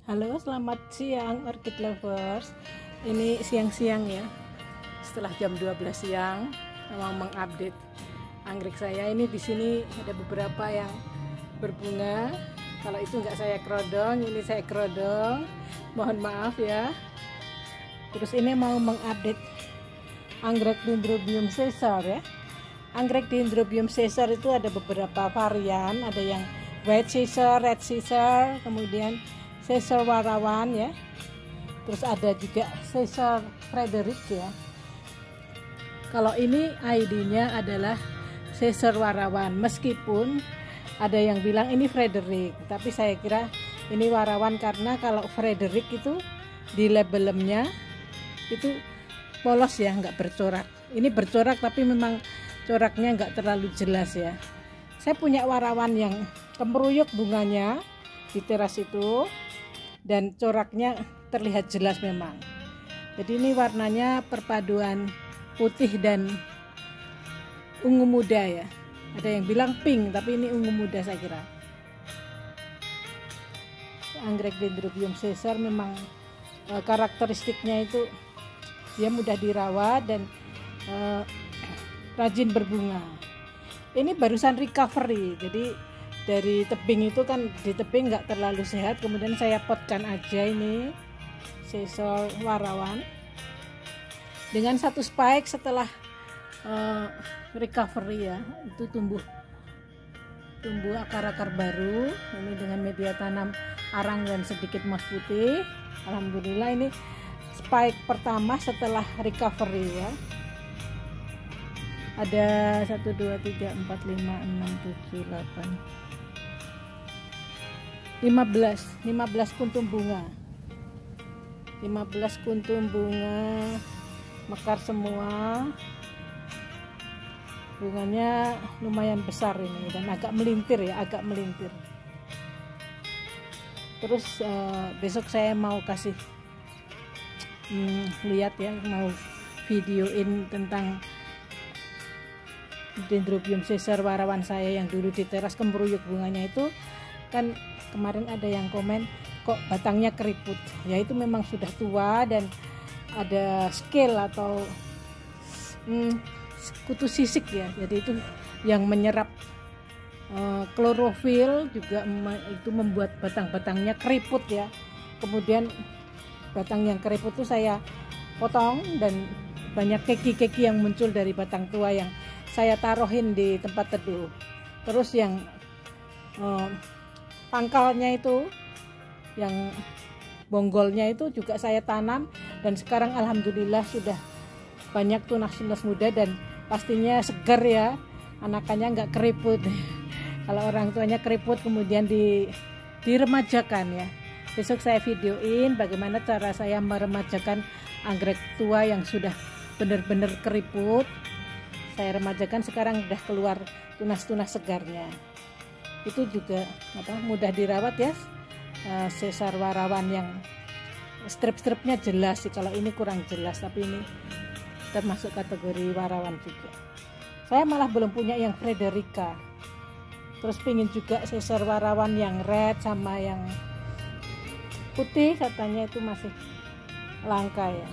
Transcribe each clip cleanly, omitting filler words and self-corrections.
Halo, selamat siang orchid lovers. Ini siang-siang ya. Setelah jam 12 siang, mau mengupdate anggrek saya. Ini di sini ada beberapa yang berbunga. Kalau itu enggak saya kerodong, ini saya kerodong. Mohon maaf ya. Terus ini mau mengupdate anggrek Dendrobium caesar ya. Anggrek Dendrobium caesar itu ada beberapa varian, ada yang white caesar, red caesar, kemudian Caesar warawan ya, terus ada juga Caesar Frederick ya. Kalau ini ID-nya adalah Caesar warawan, meskipun ada yang bilang ini Frederick, tapi saya kira ini warawan karena kalau Frederick itu di labelnya itu polos ya, nggak bercorak. Ini bercorak tapi memang coraknya nggak terlalu jelas ya. Saya punya warawan yang kemeruyuk bunganya di teras itu, dan coraknya terlihat jelas memang. Jadi ini warnanya perpaduan putih dan ungu muda ya. Ada yang bilang pink, tapi ini ungu muda saya kira. Anggrek Dendrobium caesar memang karakteristiknya itu dia mudah dirawat dan rajin berbunga. Ini barusan recovery, jadi dari tebing itu kan, di tebing nggak terlalu sehat, kemudian saya potkan aja ini Caesar warawan dengan satu spike. Setelah recovery ya, itu tumbuh akar-akar baru ini dengan media tanam arang dan sedikit emas putih. Alhamdulillah ini spike pertama setelah recovery ya. Ada 1 2 3 4 5 6 7 8 15 kuntum bunga, 15 kuntum bunga mekar semua. Bunganya lumayan besar ini dan agak melintir ya, agak melintir. Terus besok saya mau kasih lihat ya, mau videoin tentang Dendrobium caesar warawan saya yang dulu di teras kemeruyuk bunganya itu kan. Kemarin ada yang komen kok batangnya keriput ya, itu memang sudah tua dan ada scale atau kutu sisik ya, jadi itu yang menyerap klorofil juga, itu membuat batang-batangnya keriput ya. Kemudian batang yang keriput itu saya potong dan banyak keki-keki yang muncul dari batang tua yang saya taruhin di tempat teduh. Terus yang pangkalnya itu, yang bonggolnya itu juga saya tanam, dan sekarang alhamdulillah sudah banyak tunas-tunas muda dan pastinya segar ya, anakannya nggak keriput. Kalau orang tuanya keriput kemudian diremajakan ya. Besok saya videoin bagaimana cara saya meremajakan anggrek tua yang sudah benar-benar keriput. Saya remajakan, sekarang udah keluar tunas-tunas segarnya. Itu juga mudah dirawat ya, Caesar warawan yang strip-stripnya jelas sih. Kalau ini kurang jelas, tapi ini termasuk kategori warawan juga. Saya malah belum punya yang Frederica. Terus pingin juga Caesar warawan yang red sama yang putih, katanya itu masih langka ya.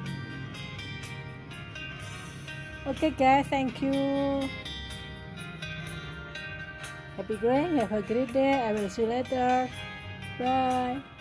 Oke guys, thank you. Happy growing, have a great day. I will see you later. Bye.